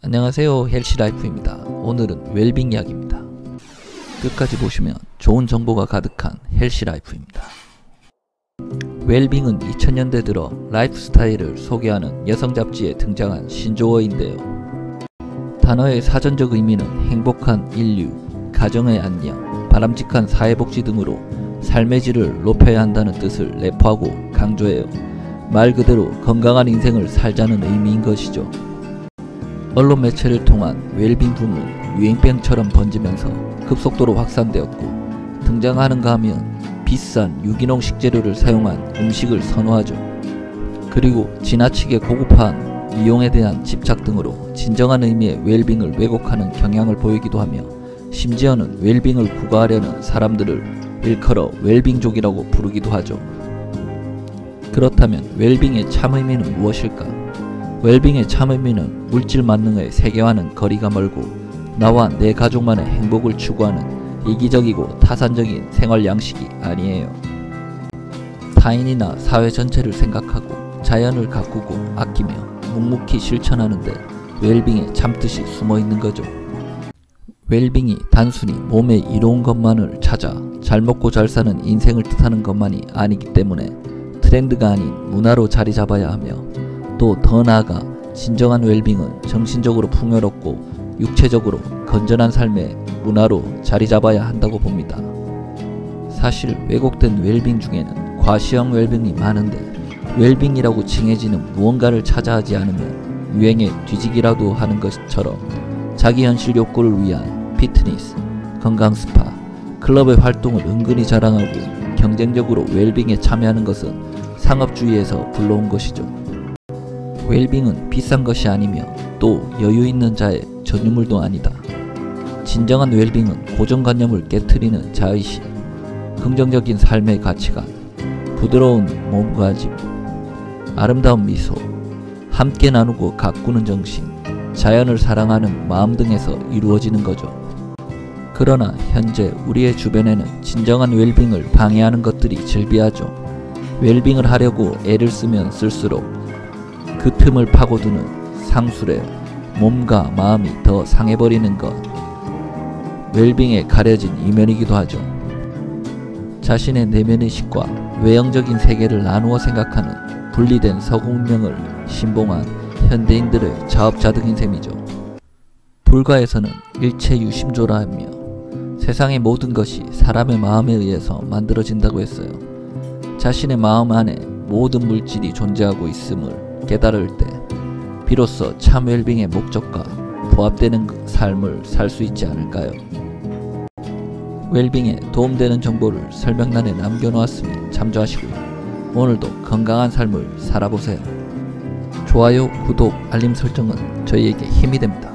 안녕하세요, 헬시라이프입니다. 오늘은 웰빙 이야기입니다. 끝까지 보시면 좋은 정보가 가득한 헬시라이프입니다. 웰빙은 2000년대 들어 라이프 스타일을 소개하는 여성 잡지에 등장한 신조어인데요. 단어의 사전적 의미는 행복한 인류, 가정의 안녕, 바람직한 사회복지 등으로 삶의 질을 높여야 한다는 뜻을 내포하고 강조해요. 말 그대로 건강한 인생을 살자는 의미인 것이죠. 언론 매체를 통한 웰빙 붐은 유행병처럼 번지면서 급속도로 확산되었고, 등장하는가 하면 비싼 유기농 식재료를 사용한 음식을 선호하죠. 그리고 지나치게 고급한 미용에 대한 집착 등으로 진정한 의미의 웰빙을 왜곡하는 경향을 보이기도 하며, 심지어는 웰빙을 구가하려는 사람들을 일컬어 웰빙족이라고 부르기도 하죠. 그렇다면 웰빙의 참 의미는 무엇일까? 웰빙의 참 의미는 물질 만능의 세계와는 거리가 멀고, 나와 내 가족만의 행복을 추구하는 이기적이고 타산적인 생활 양식이 아니에요. 타인이나 사회 전체를 생각하고 자연을 가꾸고 아끼며 묵묵히 실천하는데 웰빙의 참뜻이 숨어있는 거죠. 웰빙이 단순히 몸에 이로운 것만을 찾아 잘 먹고 잘 사는 인생을 뜻하는 것만이 아니기 때문에 트렌드가 아닌 문화로 자리 잡아야 하며, 또 더 나아가 진정한 웰빙은 정신적으로 풍요롭고 육체적으로 건전한 삶의 문화로 자리 잡아야 한다고 봅니다. 사실 왜곡된 웰빙 중에는 과시형 웰빙이 많은데, 웰빙이라고 칭해지는 무언가를 찾아 하지 않으면 유행에 뒤지기라도 하는 것처럼 자기 현실 욕구를 위한 피트니스, 건강 스파, 클럽의 활동을 은근히 자랑하고 경쟁적으로 웰빙에 참여하는 것은 상업주의에서 불러온 것이죠. 웰빙은 비싼 것이 아니며 또 여유 있는 자의 전유물도 아니다. 진정한 웰빙은 고정관념을 깨트리는 자의식, 긍정적인 삶의 가치관, 부드러운 몸가짐, 아름다운 미소, 함께 나누고 가꾸는 정신, 자연을 사랑하는 마음 등에서 이루어지는 거죠. 그러나 현재 우리의 주변에는 진정한 웰빙을 방해하는 것들이 즐비하죠. 웰빙을 하려고 애를 쓰면 쓸수록 그 틈을 파고드는 상술에 몸과 마음이 더 상해버리는 것, 웰빙에 가려진 이면이기도 하죠. 자신의 내면의식과 외형적인 세계를 나누어 생각하는 분리된 서구문명을 신봉한 현대인들의 자업자득인 셈이죠. 불가에서는 일체 유심조라 하며 세상의 모든 것이 사람의 마음에 의해서 만들어진다고 했어요. 자신의 마음 안에 모든 물질이 존재하고 있음을 깨달을 때 비로소 참 웰빙의 목적과 부합되는 삶을 살 수 있지 않을까요? 웰빙에 도움되는 정보를 설명란에 남겨놓았으니 참조하시고요. 오늘도 건강한 삶을 살아보세요. 좋아요, 구독, 알림 설정은 저희에게 힘이 됩니다.